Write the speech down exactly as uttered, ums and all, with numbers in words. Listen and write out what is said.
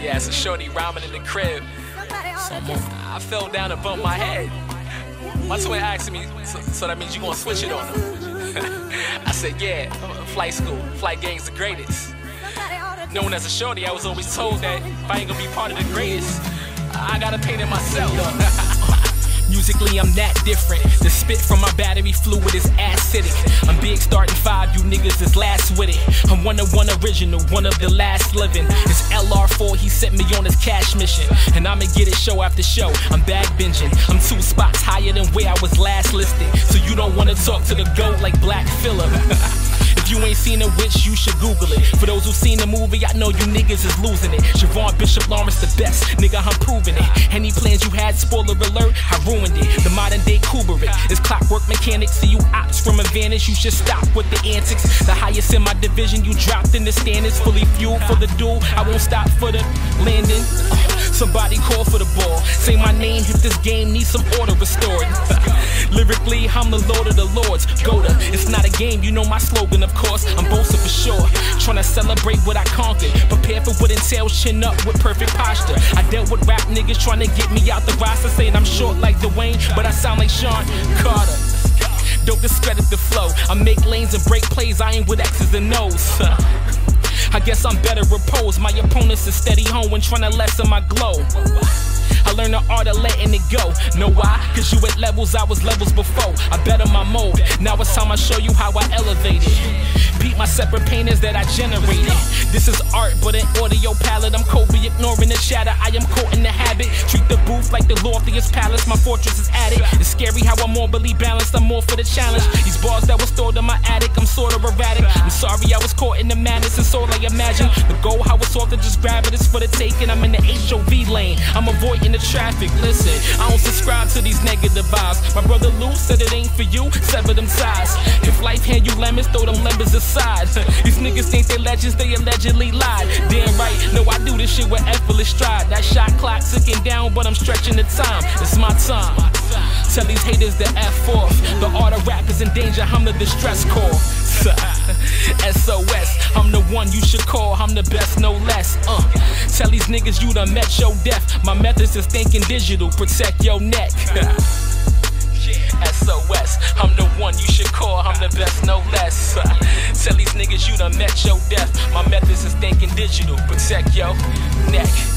Yeah, it's a shorty rhyming in the crib. So I fell down and bumped my head. My twin asked me, so, so that means you gonna switch it on him? I said, yeah, flight school, flight gang's the greatest. Known as a shorty, I was always told that if I ain't gonna be part of the greatest, I gotta paint it myself. Musically, I'm that different. The spit from my battery fluid is acidic. I'm big starting five, you niggas is last with it. I'm one of one original, one of the last living. It's L R four, he sent me on his cash mission. And I'ma get it show after show, I'm bag binging. I'm two spots higher than where I was last listed. So you don't wanna talk to the GOAT like Black Phillip. If you ain't seen a witch, you should Google it. For those who seen the movie, I know you niggas is losing it. Javon Bishop Lawrence the best, nigga, I'm proving it. Any plans you had, spoiler alert, I ruined it. The modern day Kubrick is clockwork mechanics. See you ops from a vantage, you should stop with the antics. The highest in my division, you dropped in the standards. Fully fueled for the duel, I won't stop for the landing. uh, Somebody call for the ball. Say my name if this game needs some order restored. Lyrically, I'm the Lord of the Lords. Goda, it's not a game, you know my slogan, of course. I'm boasting for sure, trying to celebrate what I conquered. Prepare for what entails, chin up with perfect posture. I dealt with rap niggas trying to get me out the roster, saying I'm short like Dwayne, but I sound like Sean Carter. Don't discredit the flow, I make lanes and break plays, I ain't with X's and O's. I guess I'm better reposed, my opponents is steady home when trying to lessen my glow. I learned the art of letting it go. Know why? Cause you at levels, I was levels before. I better my mode, now it's time I show you how I elevated. Beat my separate paintings that I generated. This is art, but an audio palette. I'm Kobe ignoring the chatter, I am caught in the habit. Treat the booth like the loftiest palace, my fortress is attic. It's scary how I'm morally balanced, I'm more for the challenge. These bars that were stored in my attic, I'm sorta erratic. I'm sorry I was caught in the madness, it's all I imagine. The goal, how it's off to just grab it, it's for the taking. I'm in the H O V lane, I'm avoiding the traffic. Listen, I don't subscribe to these negative vibes. My brother Lou said it ain't for you, sever them ties. If life hand you lemons, throw them lemons aside. These niggas think they legends, they allegedly lied. Damn right, no, I do this shit with effortless stride. That shot clock ticking down, but I'm stretching the time. It's my time. Tell these haters to F off. The art of rap is in danger, I'm the distress call. S O S, I'm the one you should call, I'm the best, no less. uh. Tell these niggas you done met your death. My methods is thinking digital, protect your neck. S O S, I'm the one you should call, I'm the best, no less. Tell these niggas you done met your death. My methods is thinking digital, protect your neck.